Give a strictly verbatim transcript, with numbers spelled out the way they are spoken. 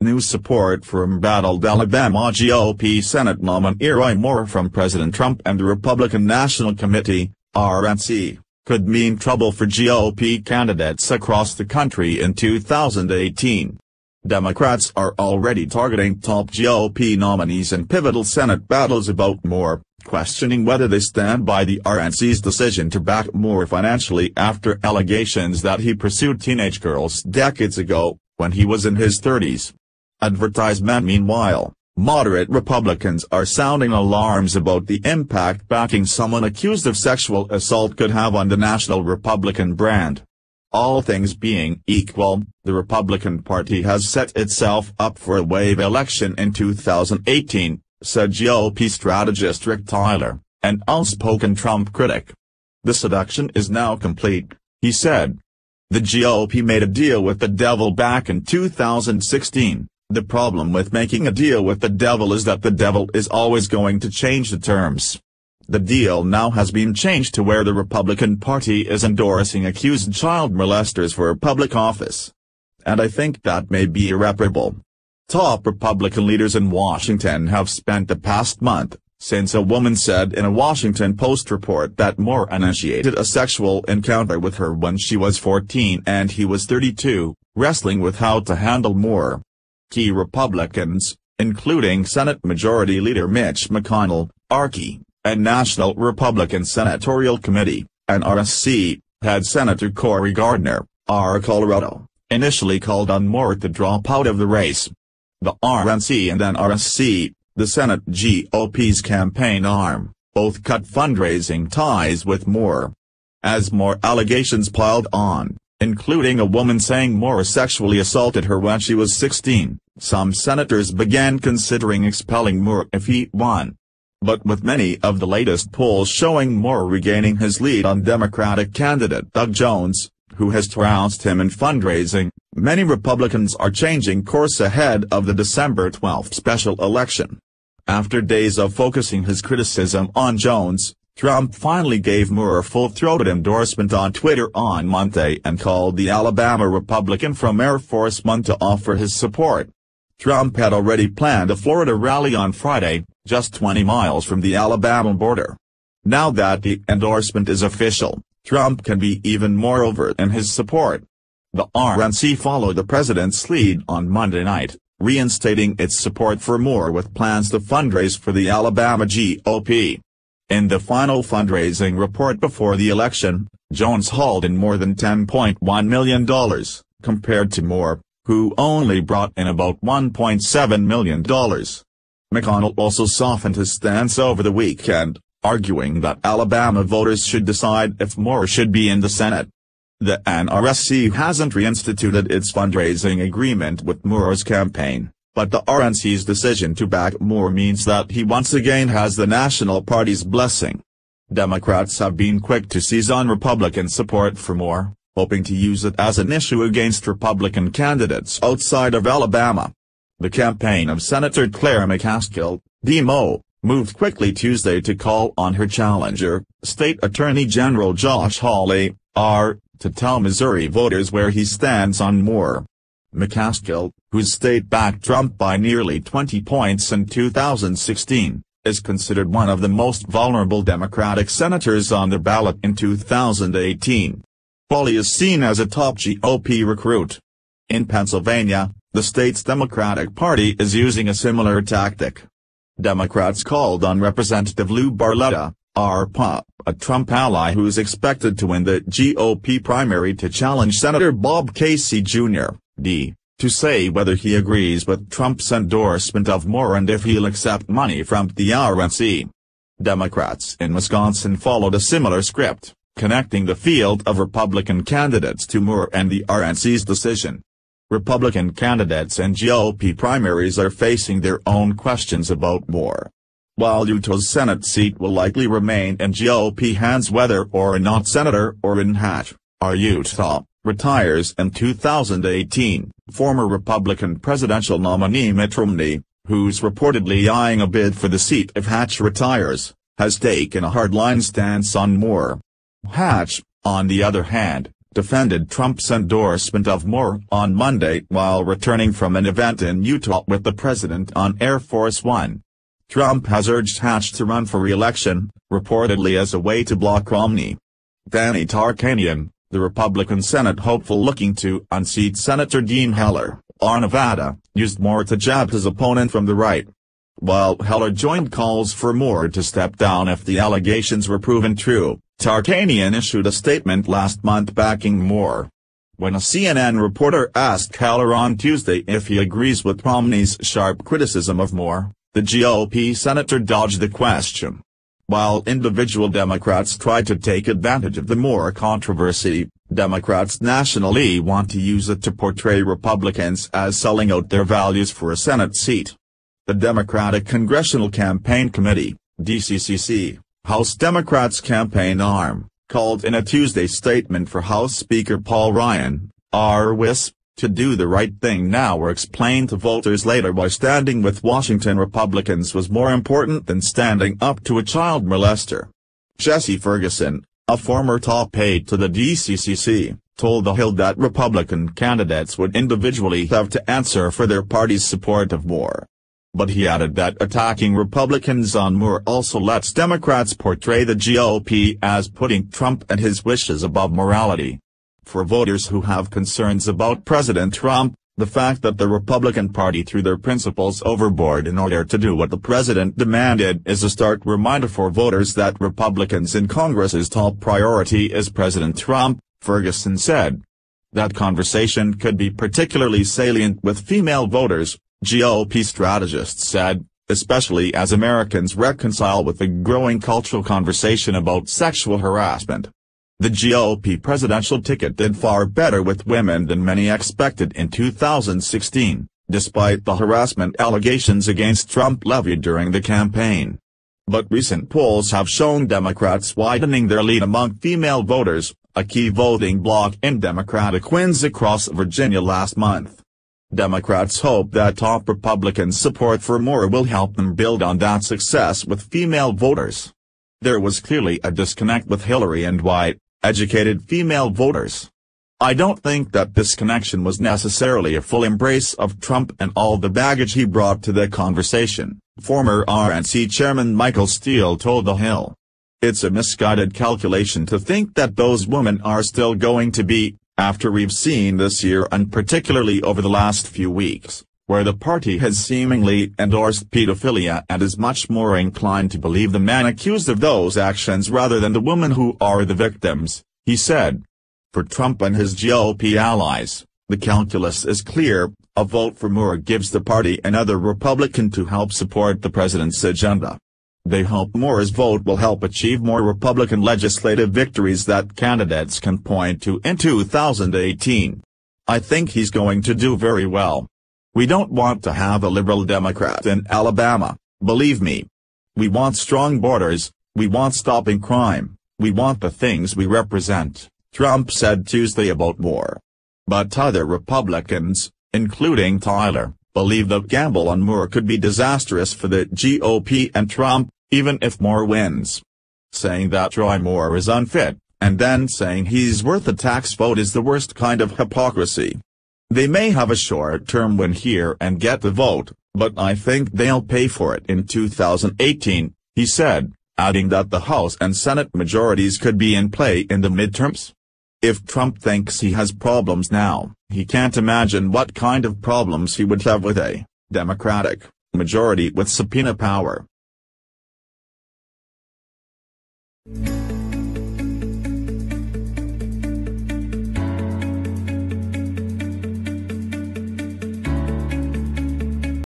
new support for embattled Alabama G O P Senate nominee Roy Moore from President Trump and the Republican National Committee, R N C, could mean trouble for G O P candidates across the country in two thousand eighteen. Democrats are already targeting top G O P nominees in pivotal Senate battles about Moore, questioning whether they stand by the R N C's decision to back Moore financially after allegations that he pursued teenage girls decades ago, when he was in his thirties. Advertisement. Meanwhile, moderate Republicans are sounding alarms about the impact backing someone accused of sexual assault could have on the national Republican brand. All things being equal, the Republican Party has set itself up for a wave election in two thousand eighteen, said G O P strategist Rick Tyler, an outspoken Trump critic. The seduction is now complete, he said. The G O P made a deal with the devil back in two thousand sixteen. The problem with making a deal with the devil is that the devil is always going to change the terms. The deal now has been changed to where the Republican Party is endorsing accused child molesters for public office. And I think that may be irreparable. Top Republican leaders in Washington have spent the past month, since a woman said in a Washington Post report that Moore initiated a sexual encounter with her when she was fourteen and he was thirty-two, wrestling with how to handle Moore. Key Republicans, including Senate Majority Leader Mitch McConnell, R K, and National Republican Senatorial Committee, N R S C, had Senator Cory Gardner, R Colorado, initially called on Moore to drop out of the race. The R N C and N R S C, the Senate G O P's campaign arm, both cut fundraising ties with Moore. As more allegations piled on, including a woman saying Moore sexually assaulted her when she was sixteen, some senators began considering expelling Moore if he won. But with many of the latest polls showing Moore regaining his lead on Democratic candidate Doug Jones, who has trounced him in fundraising, many Republicans are changing course ahead of the December twelfth special election. After days of focusing his criticism on Jones, Trump finally gave Moore a full-throated endorsement on Twitter on Monday and called the Alabama Republican from Air Force One to offer his support. Trump had already planned a Florida rally on Friday, just twenty miles from the Alabama border. Now that the endorsement is official, Trump can be even more overt in his support. The R N C followed the president's lead on Monday night, reinstating its support for Moore with plans to fundraise for the Alabama G O P. In the final fundraising report before the election, Jones hauled in more than ten point one million dollars, compared to Moore, who only brought in about one point seven million dollars. McConnell also softened his stance over the weekend, arguing that Alabama voters should decide if Moore should be in the Senate. The N R S C hasn't reinstituted its fundraising agreement with Moore's campaign, but the R N C's decision to back Moore means that he once again has the National Party's blessing. Democrats have been quick to seize on Republican support for Moore, hoping to use it as an issue against Republican candidates outside of Alabama. The campaign of Senator Claire McCaskill, D M O, moved quickly Tuesday to call on her challenger, State Attorney General Josh Hawley, R, to tell Missouri voters where he stands on Moore. McCaskill, whose state backed Trump by nearly twenty points in two thousand sixteen, is considered one of the most vulnerable Democratic senators on the ballot in two thousand eighteen. Hawley is seen as a top G O P recruit. In Pennsylvania, the state's Democratic Party is using a similar tactic. Democrats called on Representative Lou Barletta, R P A, a Trump ally who is expected to win the G O P primary to challenge Senator Bob Casey Junior, D, to say whether he agrees with Trump's endorsement of Moore and if he'll accept money from the R N C. Democrats in Wisconsin followed a similar script, connecting the field of Republican candidates to Moore and the R N C's decision. Republican candidates in G O P primaries are facing their own questions about Moore. While Utah's Senate seat will likely remain in G O P hands whether or not Senator Orrin Hatch, R Utah, retires in two thousand eighteen, former Republican presidential nominee Mitt Romney, who's reportedly eyeing a bid for the seat if Hatch retires, has taken a hardline stance on Moore. Hatch, on the other hand, defended Trump's endorsement of Moore on Monday while returning from an event in Utah with the president on Air Force One. Trump has urged Hatch to run for re-election, reportedly as a way to block Romney. Danny Tarkanian, the Republican Senate hopeful looking to unseat Senator Dean Heller, of Nevada, used Moore to jab his opponent from the right. While Heller joined calls for Moore to step down if the allegations were proven true, Tarkanian issued a statement last month backing Moore. When a C N N reporter asked Heller on Tuesday if he agrees with Romney's sharp criticism of Moore, the G O P senator dodged the question. While individual Democrats try to take advantage of the Moore controversy, Democrats nationally want to use it to portray Republicans as selling out their values for a Senate seat. The Democratic Congressional Campaign Committee, D C C C, House Democrats' campaign arm, called in a Tuesday statement for House Speaker Paul Ryan, R W I S, to do the right thing now or explain to voters later why standing with Washington Republicans was more important than standing up to a child molester. Jesse Ferguson, a former top aide to the D C C C, told The Hill that Republican candidates would individually have to answer for their party's support of Moore. But he added that attacking Republicans on Moore also lets Democrats portray the G O P as putting Trump and his wishes above morality. For voters who have concerns about President Trump, the fact that the Republican Party threw their principles overboard in order to do what the president demanded is a stark reminder for voters that Republicans in Congress's top priority is President Trump, Ferguson said. That conversation could be particularly salient with female voters, G O P strategists said, especially as Americans reconcile with the growing cultural conversation about sexual harassment. The G O P presidential ticket did far better with women than many expected in two thousand sixteen, despite the harassment allegations against Trump levied during the campaign. But recent polls have shown Democrats widening their lead among female voters, a key voting bloc in Democratic wins across Virginia last month. Democrats hope that top Republican support for Moore will help them build on that success with female voters. There was clearly a disconnect with Hillary and white, educated female voters. I don't think that this connection was necessarily a full embrace of Trump and all the baggage he brought to the conversation, former R N C chairman Michael Steele told The Hill. It's a misguided calculation to think that those women are still going to be, after we've seen this year and particularly over the last few weeks, where the party has seemingly endorsed pedophilia and is much more inclined to believe the man accused of those actions rather than the women who are the victims, he said. For Trump and his G O P allies, the calculus is clear: a vote for Moore gives the party another Republican to help support the president's agenda. They hope Moore's vote will help achieve more Republican legislative victories that candidates can point to in two thousand eighteen. I think he's going to do very well. We don't want to have a liberal Democrat in Alabama, believe me. We want strong borders, we want stopping crime, we want the things we represent, Trump said Tuesday about Moore. But other Republicans, including Tyler, believe the gamble on Moore could be disastrous for the G O P and Trump, even if Moore wins. Saying that Roy Moore is unfit, and then saying he's worth a tax vote is the worst kind of hypocrisy. They may have a short-term win here and get the vote, but I think they'll pay for it in two thousand eighteen, he said, adding that the House and Senate majorities could be in play in the midterms. If Trump thinks he has problems now, he can't imagine what kind of problems he would have with a Democratic majority with subpoena power.